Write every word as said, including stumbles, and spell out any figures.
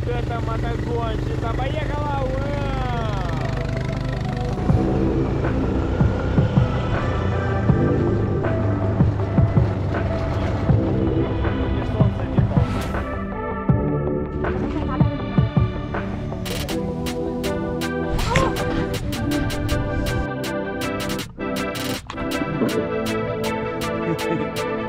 эта мотогонщица. Поехала! Ура! Не солнце, не солнце.